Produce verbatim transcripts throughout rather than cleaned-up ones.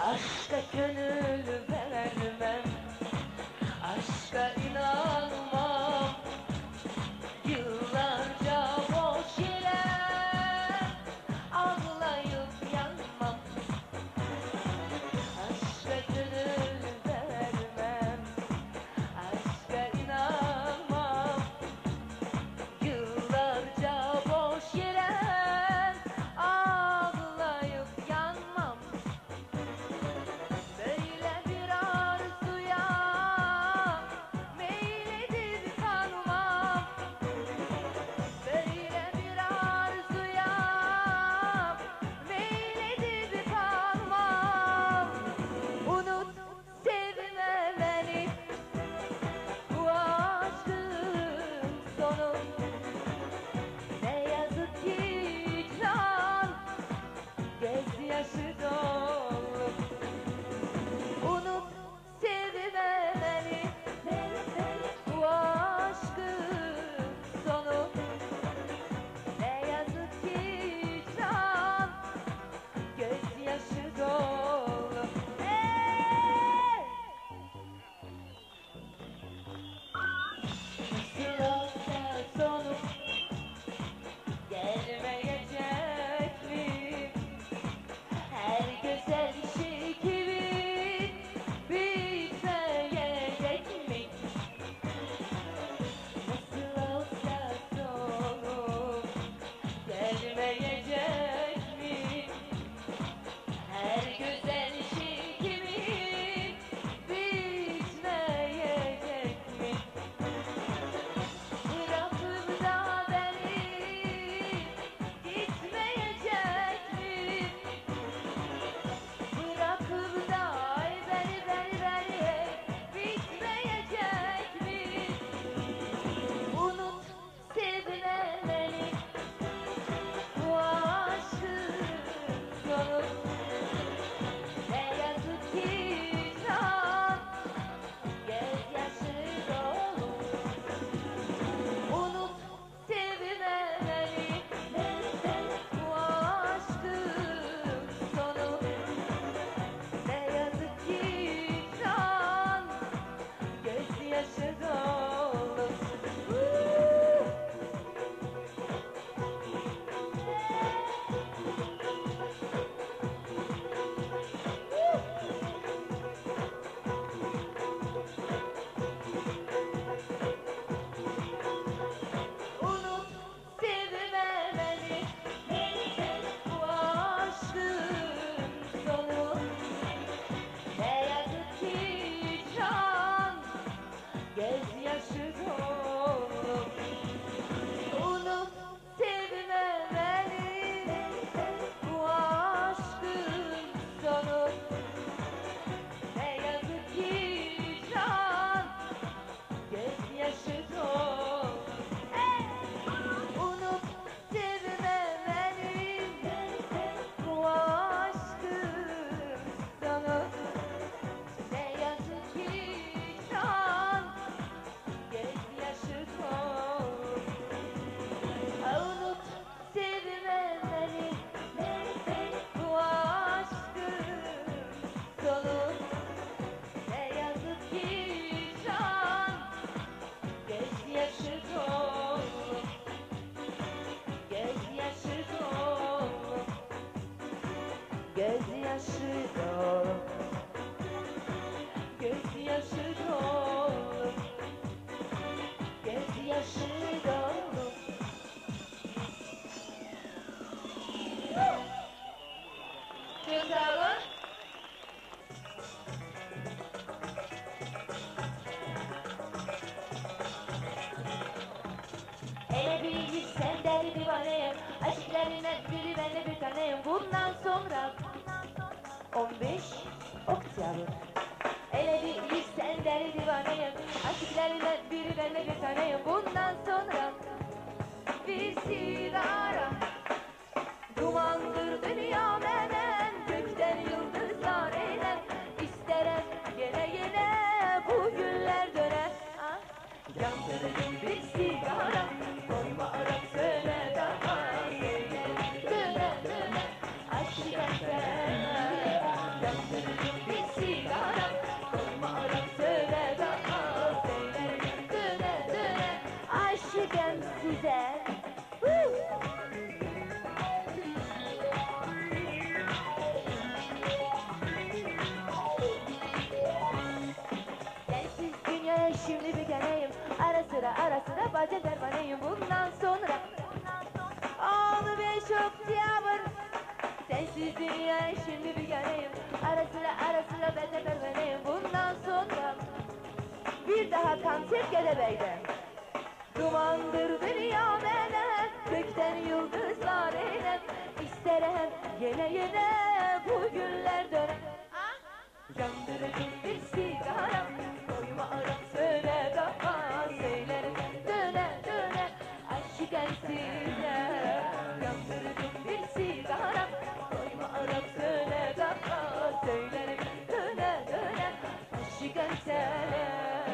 Aşka gönül vermem, aşka inanmam. Yıllarca boş yere ağlayıp yanmam. Aşka gönül vermem, aşka inanmam. Yıllarca boş yere ağlayıp yanmam. Böyle bir arzuya meyledip kanmam. Böyle bir arzuya meyledip kanmam. Unut sevme beni, bu aşkın sonu. Ne yazık ki can gözyaşı dolu. Unut sevme beni, bu aşkın sonu. Ne yazık ki can gözyaşı dolu. Hey! Nasıl olsa sonu gelmeyecek mi? Her güzel şey gibi bitmeyecek mi? Nasıl olsa sonu gelmeyecek mi? Her güzel şey gibi bitmeyecek mi? Bırakıp da beni gitmeyecek mi? Bırakıp da beni beni beni bitmeyecek mi? Unut sevme beni, bu aşkın sonu. Ne yazık ki can gözyaşı dolu. Unut sevme beni, bu aşkın sonu. Ne yazık ki can gözyaşı dolu. Unut sevme beni, bu aşkın sonu. Ne yazık ki can gözyaşı dolu. Unut sevme beni, bu aşkın sonu. Ne yazık ki can gözyaşı dolu. Hey! Unut sevme beni, bu aşkın sonu. Ne yazık ki can gözyaşı dolu. Unut sevme beni, bu aşkın sonu. Ne yazık ki can gözyaşı dolu. Gözyaşı dolu. Gözyaşı dolu. Gözyaşı dolu. Gözyaşı dolu. Çok sağ olun. Hele bir gitsen deli divaneyim, aşklarına biri benle bir taneyim. Bundan sonra on beş Oktyabr. Hele bir gitsen deli divaneyim, aşklarına biri benle bir taneyim. Bundan sonra bir sigara, dumandır dünya menem, gökten yıldızlar eyler. İsterim gene gene bu günler döner. Ah, yandırdım bir sigara, koyma arak söyle daha. Döne döne aşk eder. güneşini bir göreyim. Ara sıra ara sıra ben de pervaneyim. Bundan sonra bir daha konser Gədəbəy'de. Dumandır dünya mənə, gökten yıldızlar eylem. İstərəm yenə yenə bu günlər dönəm. Yandırdım bir sigara, koyma aram söyle daha söylerim. Döne döne aşık size. Yandırdım bir sigara, koyma aram söyle daha söylerim. Döne döne aşık sene.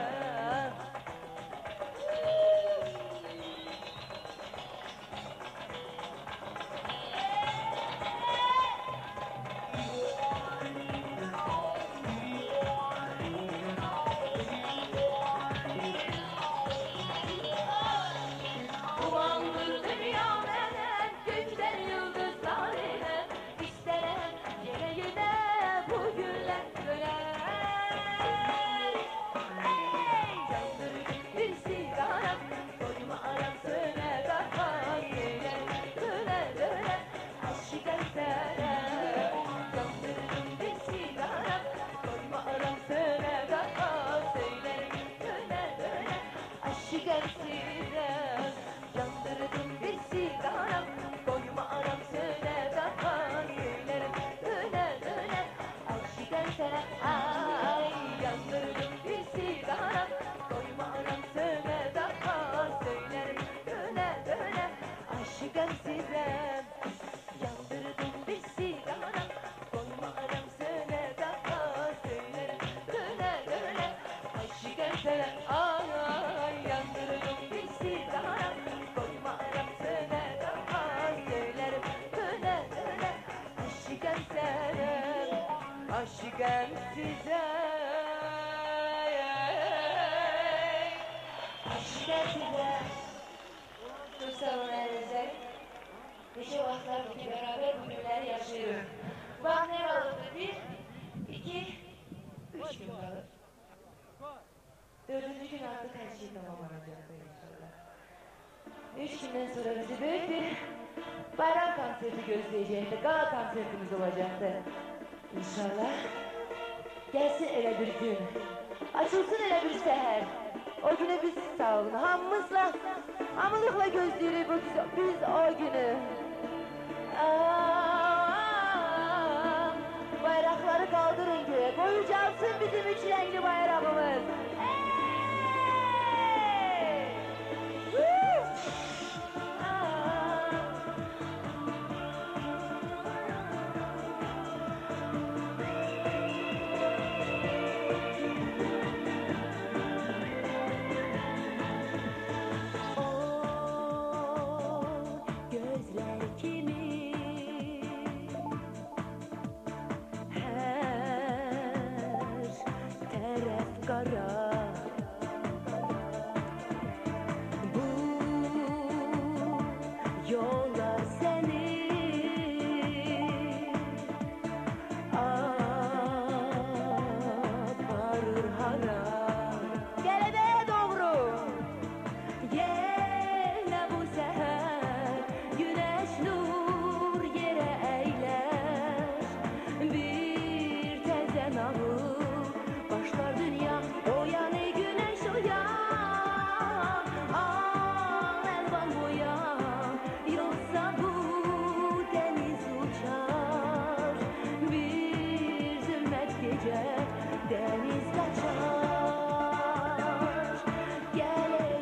Yandırdım bir sigara, koyma aram söyle daha söylerim. Döne döne aşık sene. Ay yandırdım bir sigara, koyma aram söyle daha söylerim. Döne döne aşık size. Yandırdım bir sigara, koyma aram söyle daha söylerim. Döne döne aşık sene. Ay yandırdım bir sigara, koyma aram söyle daha söylerim. Döne döne aşık sene. Aşık size. Aşık size. Çok sağ olun Erzek. Neşe vaxtlardır ki beraber bu günləri yaşayırıq. Vaxt ne qalıbdır? Bir, iki, üç gün qalır. Dördüncü gün artık her şey tamamlanacaqdır inşallah. Üç gündən sonra bizi büyük bir bayram konserti gözleyecektir. Gala konsertimiz olacaktır. İnşallah. Gelsin elə bir gün. Açılsın elə bir səhər. O günü biz sağ olun. Hamımızla, hamılıqla gözləyirik bu biz o günü. Aa, bayrakları kaldırın göğe. Koyucaksın bizim üç renkli bayrağımız. Hey! Woo! Aa. O gözler kimi her taraf kara. Bu yollar seni aparır hara. Gələbəyə doğru. Yine bu seher güneş nur yere eyler. Bir tezen alıp başlar dünya o yani güneş uyan. Al elvan boyan yoksa bu deniz uçar. Bir zülmet gece deniz kaçar. Gel ey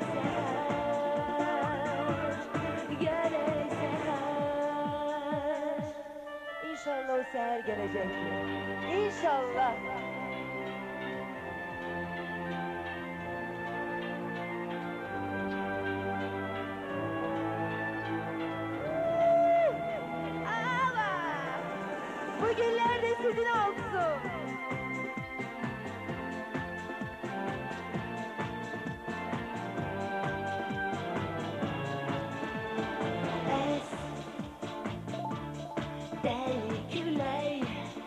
seher, gel ey seher. İnşallah o seher gelecek. İnşallah. Allah! Bu günler de sizin olsun. Es deli küley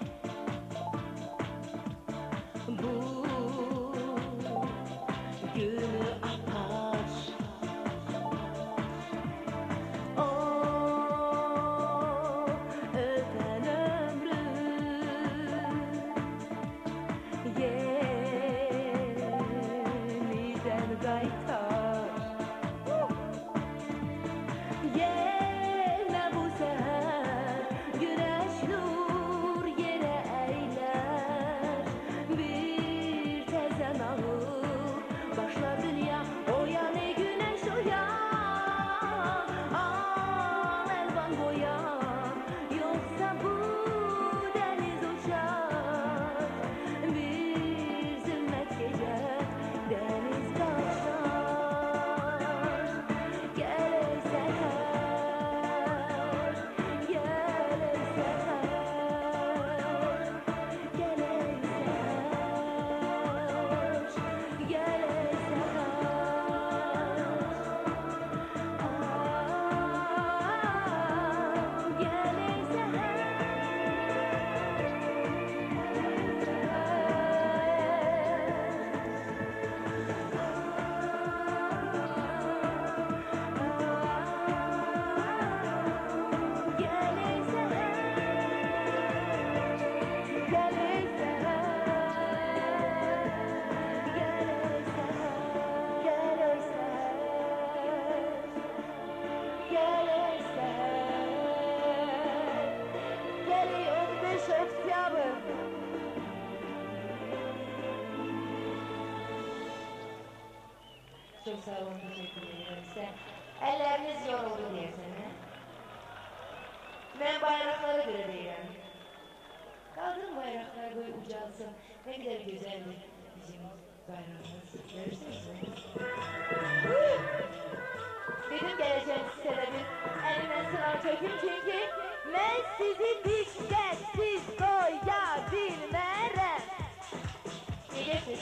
bu günü apar. O öten ömrüm Oktyabr. Çok sağ olun, teşekkür ederim size. Elleriniz yoruldu diye seni. Ben bayrakları bile değilim. Kaldırın bayraklar böyle ucalsın. Ne kadar güzeldir bizim bayrağımız. Görürsünüz mü? Dedim geleceğim size de bir elimden sınav çökün çünkü ben sizi dikkatsiz koyabilmem. İyi geçin.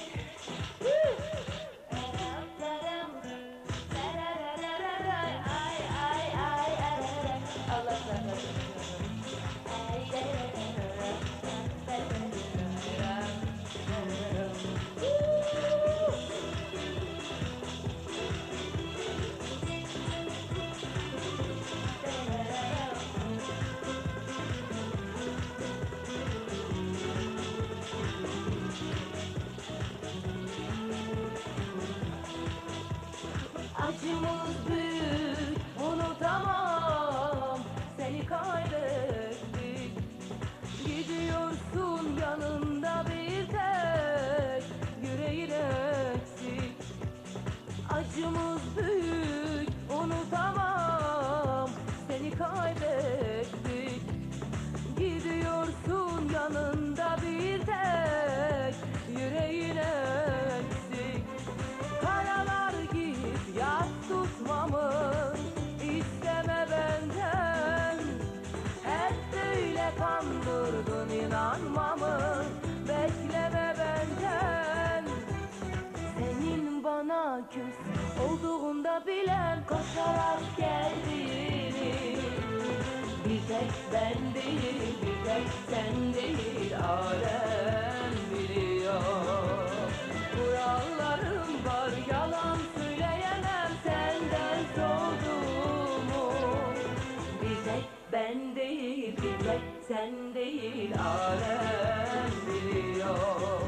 Acımız büyük, unutamam, seni kaybettik. Gidiyorsun yanında bir tek, yüreğin eksik. Acımız büyük, unutamam, seni kaybettik. Gidiyorsun yanında bir tek, yüreğin eksik. Karalar giyip yas tutmamı isteme benden. Hep böyle kandırdın inanmamı, bekleme benden. Senin bana küs olduğunda bilen koşarak geldiğini bir tek ben değil, bir tek sen değil, alem biliyor. Kurallarım var, yalan söyleyemem senden soğuduğumu. Bir tek ben değil, bir tek sen değil, alem biliyor.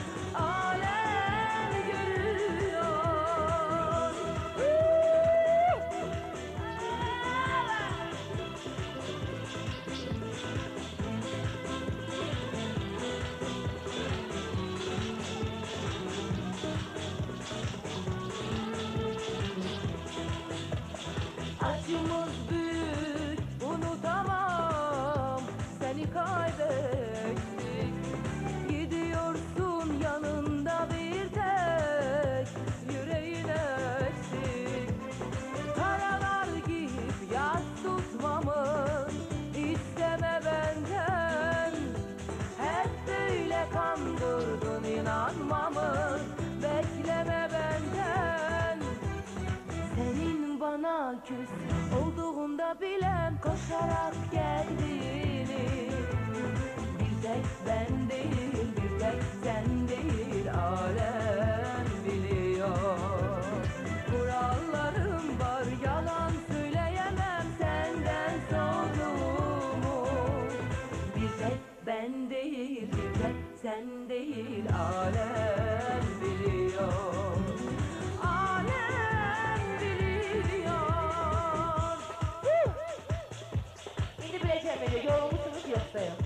Alem görüyor. Acımız büyük, unutamam, seni kaybettik. Gidiyorsun yanında bir tek, yüreğin eksik. Karalar giyip yas tutmamı isteme benden. Hep böyle kandırdın inanmamı, bekleme benden. Senin bana küs olduğunda bilen koşarak geldiğini bir tek ben değil, bir tek sen değil, alem biliyor. Kurallarım var, yalan söyleyemem senden soğuduğumu. Bir tek ben değil, bir tek sen değil, alem biliyor. Alem biliyor. Şimdi bileceğim beni, yorulmuşsunuz yoksa yok.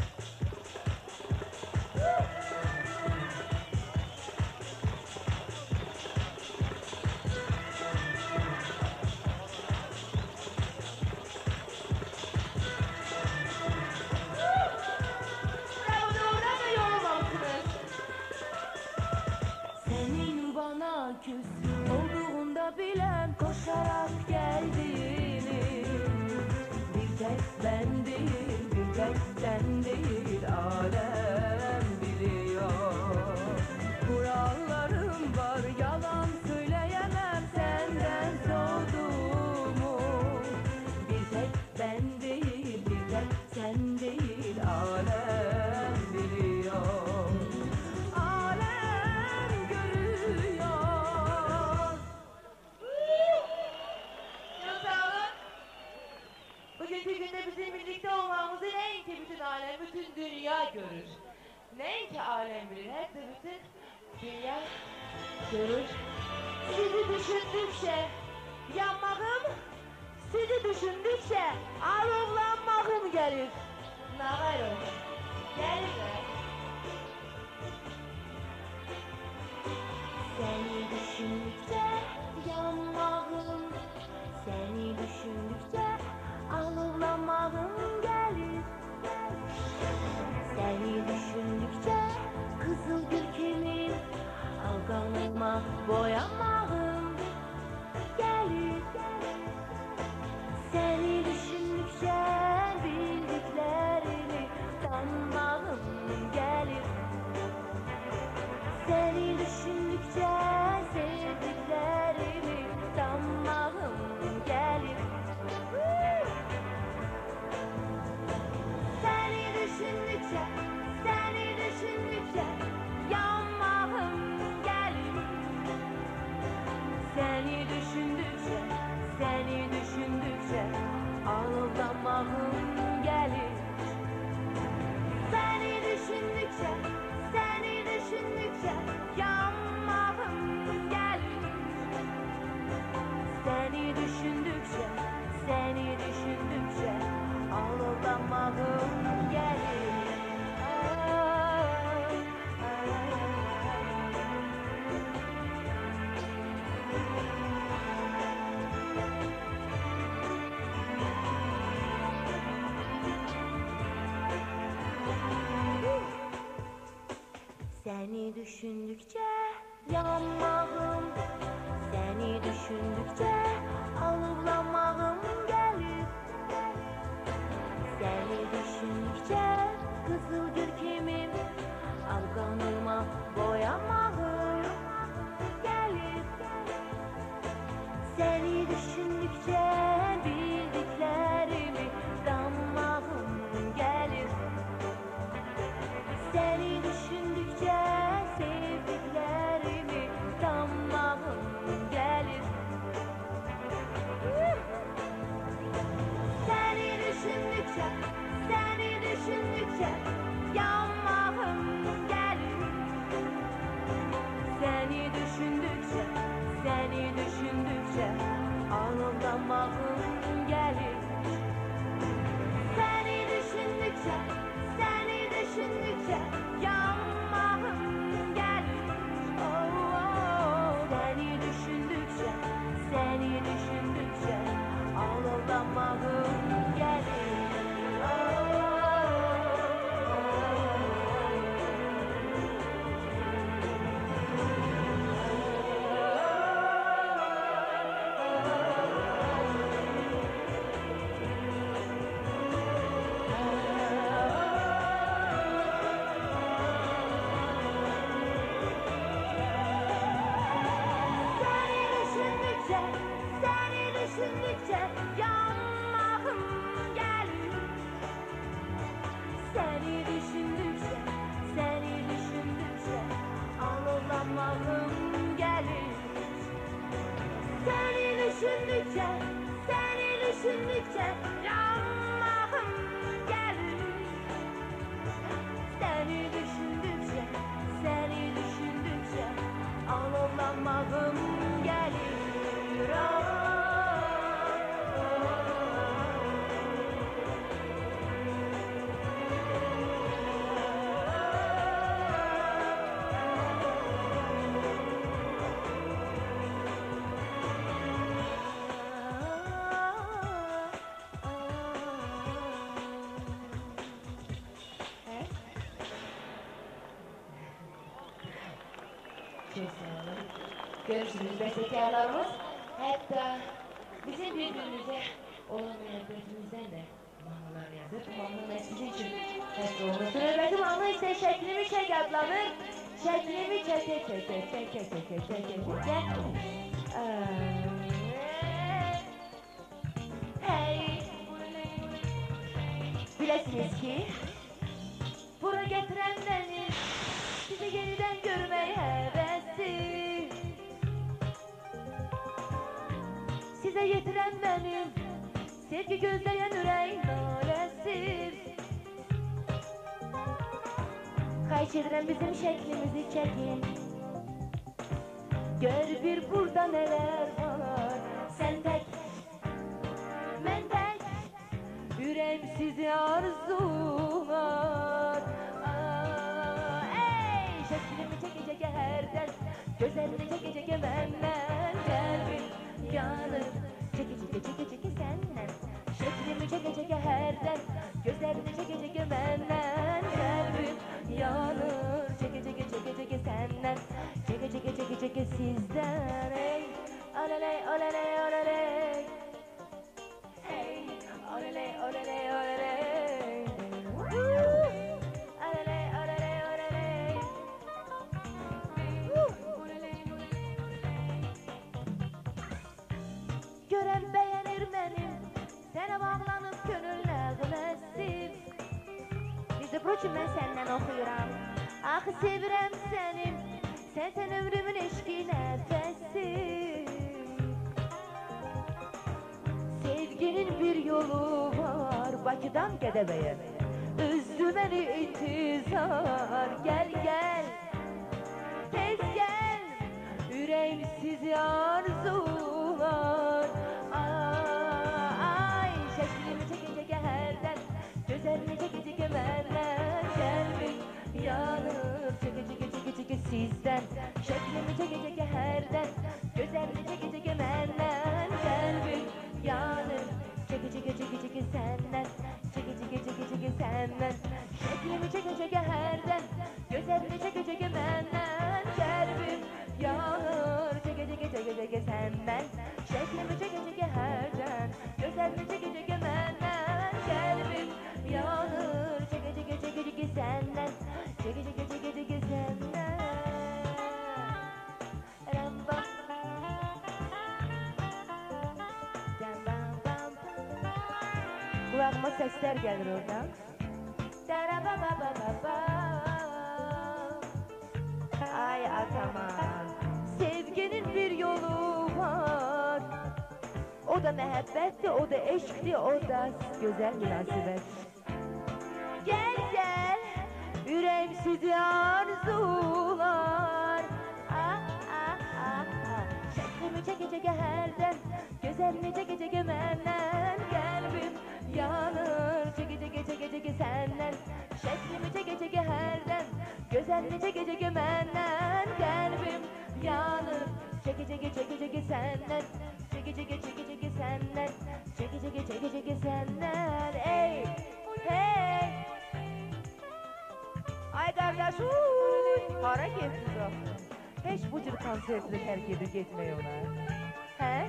Bravo, doğrudan da yorulmamışsınız. Senin bana küs olduğunda bilen koşarak geldiğini bir tek ben değil, bir tek sen değil, alem biliyor. Kurallarım var, yalan söyleyemem senden soğuduğumu. Bir tek ben değil, bir tek sen değil, alem biliyor. Alem görüyor. Çok sağ olun. Bugünkü günde bizim birlikte olmamızı ne ki bütün alem, bütün dünya görür. Ne ki alem bilir, hep de bütün dünya görür. Sizi düşündükçe yanmağım, sizi düşündükçe alevlenmağım gelir. Ne var o? Gelme. Seni düşündükçe yanmağım, seni düşündükçe ağlamağım gelir. Seni düşündükçe kızıl gülkemin alganıma boyamağım gelir. Seni düşündükçe bildiklerimi sanmağım gelir. Seni düşündükçe sevdiklerimi sanmağım gelir. Seni düşündükçe, seni düşündükçe yanmağım gelir. Seni düşündükçe, seni düşündükçe ağlamağım gelir. Seni düşündükçe, seni düşündükçe yanmağım gelir. Seni düşündükçe, seni düşündükçe ağlamağım gelir. Seni düşündükçe yanmağım, seni düşündükçe ağlamağım gelir. Seni düşündükçe kızıl gülkemim alganıma boyamağım gelir. Seni düşündükçe bildiklerimi sanmağım gelir. Seni düşündükçe sevdiklerimi sanmağım gelir. Seni düşündükçe, seni düşündükçe yanmağım gelir. Seni düşündükçe, seni düşündükçe ağlamağım gelir. Seni düşündükçe, seni düşündükçe yanmağım gelir. Oh, oh. Seni düşündükçe, seni düşündükçe ağlamağım gelir. Oh, oh, oh. Seni düşündükçe yanmağım gelir. Seni düşündükçe, seni düşündükçe ağlamağım gelir. Seni düşündükçe, seni düşündükçe yanmağım gelir. Seni düşündükçe, seni düşündükçe ağlamağım gelir. Çok sağ olun. Görüşürüz bestekarlarımız. Hatta bizim birbirimize olan muhabbetimizden de manalar yazıp manlaması için hep olmasın. Hürmetim anla ise şeklimi çek adlanır. Şeklimi çek çek çek çek çek çek çek çek çek çek çek. Hey, bilesiniz ki buraya getiren beni, sizi yeniden görmeye hevesli. Size yetiren benim, sevgi gözleyen yüreğim maalesef. Kaçırdıran bizim şeklimizi çekin. Gör bir burada neler var. Sen tek, ben tek, yüreğim sizi arzular. gözlerini çeke çeke benden. Kalbim yanır, çeke çeke çeke çeke senden. Şeklimi çeke çeke herden, gözlerini çeke çeke benden. Kalbim yanır, çeke çeke çeke çeke senden. Çeke çeke çeke çeke sizden. Hey, oleley oleley oleley. Hey, oleley oleley oleley. Oleley oleley oleley. Gören beğenir benim, sana bağlanıp gönül nəğməsi. Bizde proçum ben senden okuyuram. Ah sevirem senim, sen sen ömrümün eşki nefesim. Sevginin bir yolu var Bakıdan Gədəbəyə. Üzdü beni intizar. Gel gel, tez gel, yüreğimsiz arzular. Ay, şeklimi çeke çeke herden, gözlerini çeke çeke benden. Kalbim yanır, çeke çeke çeke çeke sizden. Şeklimi çeke çeke herden, gözlerini çeke çeke benden. Kalbim yanır, çeke çeke çeke çeke senden. Çeke çeke çeke çeke senden. Şeklimi çeke çeke herden, gözlerini çeke çeke benden. Kalbim yanır, çeke çeke çeke çeke senden. Şeklimi çeke çeke herden, gözlerini çeke çeke benden. Kalbim yanır, çeke çeke çeke çeke senden. Çeke çeke çeke çeke senden. Ramba. Kulağıma sesler gelir oradan. Ay ataman, sevginin bir yolu var. O da mehabbetti, o da eşkti, o da güzel münasebet. Gel gel, yüreğimsiz arzular. Ah ah ah ah, şeklimi çeke çeke herden, gözlerini çeke çeke benden. Kalbim yanır, çeke çeke çeke çeke senden. Şeklimi çeke çeke herden, gözlerini çeke çeke benden. Kalbim yanır, çeke çeke çeke çeke senden. Çeke çeke çeke çeke senden. Çeke çeke çeke çeke senden. Ey hey. Ay kardeş, uuu, hara gittiniz o? Hiç bu cür konsertini terk edip gitmiyorlar. He?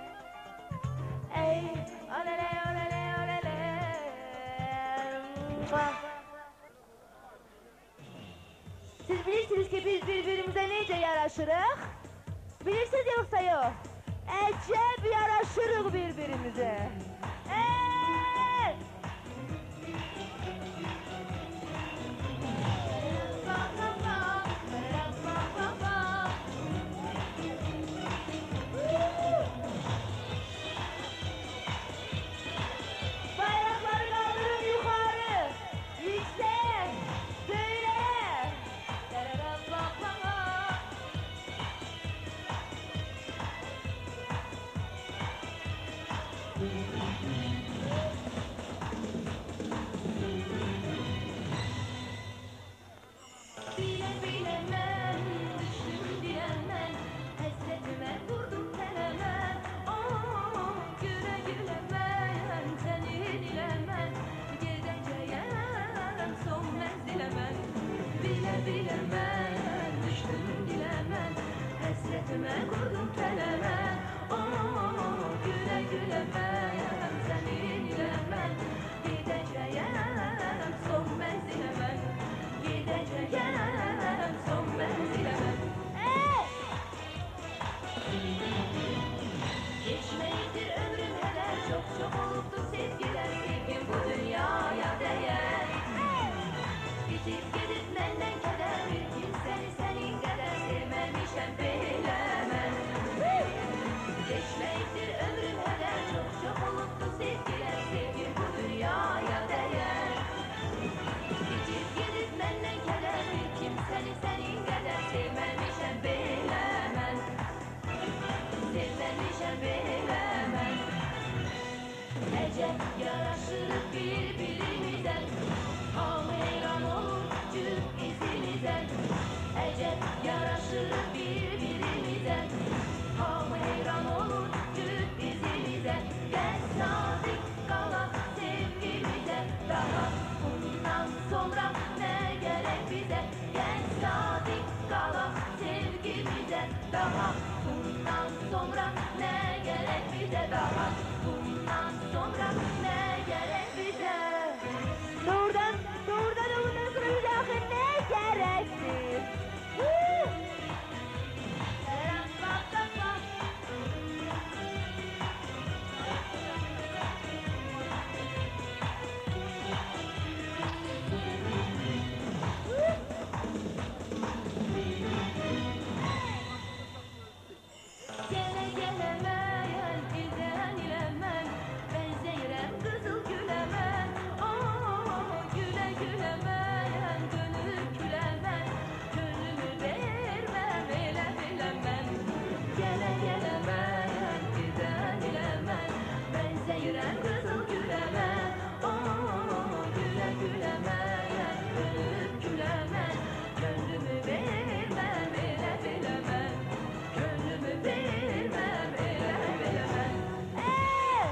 Ey, olele olele olele. Siz bilirsiniz ki biz birbirimize nece yaraşırıq? Bilirsiniz yoksa yok? Əcəb yaraşırıq birbirimize. Ey! Bayrakları kaldırın yukarı, yüksek, göğe. Bile bilemem, düştüm bilemem, hasretime vurdum telemem. Oh, güle gülemem, seni dilemem, gideceğim son menzilemem. Bile bilemem, düştüm dilemem, hasretime vurdum telemem. Oh, güle gülemem, seni dilemem, gideceğim son menzilemem. Gideceğim son menzilemem. Hey! Geçmektir ömrüm heder, çok çok oluptu sevgiler, sevgim bu dünyaya değer. Hey! Bitip gidip menden keder, bir kimseni senin kadar sevmemişem bilemem. Hey! Geçmektir ömrüm heder, çok çok oluptu sevgiler, sevgim bu dünyaya değer. Bitip gidip menden keder, bir kimseni senin kadar sevmemişem bilemem. Sevmemişem bilemem. Ecep yaraşırız birbirimize, al heyran olur daha. Bundan sonra ne gerek bize daha? Bundan sonra ne gerek bize? Doğrudan, doğrudan bundan sonra bize akıl ne gerektir? Woo! Bak, bak, bak. Gele gelemeyen ilden ilemem, benzeyrem kızıl gülemen. Oh, güle gülemeyen gönül gülemen, gönlümü vermem ele bilemem. Gele gelemeyen ilden ilemem, benzeyrem kızıl gülemen. Oh, güle gülemeyen gönül gülemen, gönlümü vermem ele bilemem. Gönlümü vermem ele bilemem. Eee!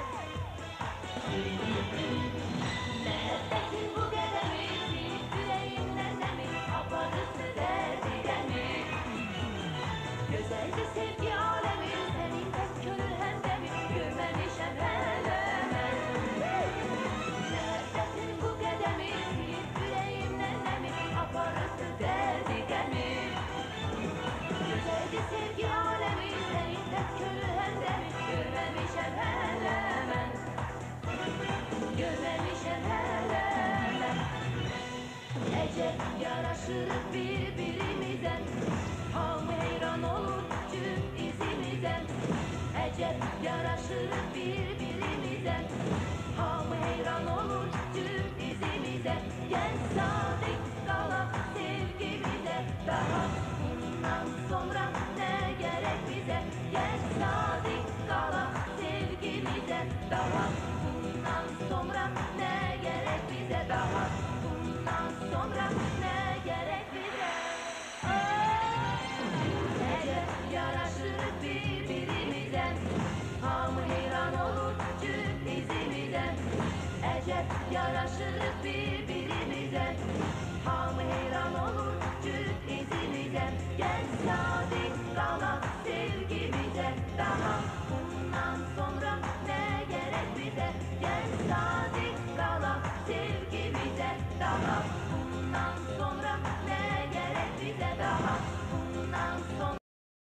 Müebbetin bu gedemisi, yüreğimden nemi, aparısı derdigen mi? Güzelce sevgi alemi, senin tek gönül hemdemi, görmemişem hele ben. Müebbetin bu gedemisi, yüreğimden nemi, aparısı derdigen mi? Güzelce sevgi alemi, senin tek gönül hemdemi, görmemişem hele ben. Görmemişem hele ben. Ece yaraşır birbirimize, ham heyran olur cüm izimize. Ece yaraşır birbirimize, ham heyran olur cüm izimize. Gel sağ